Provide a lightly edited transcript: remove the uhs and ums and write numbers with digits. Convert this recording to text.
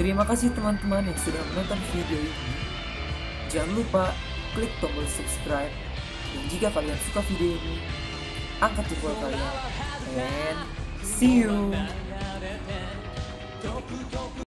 Terima kasih teman-teman yang sudah menonton video ini. Jangan lupa klik tombol subscribe. Dan jika kalian suka video ini, angkat jempol kalian. And see you.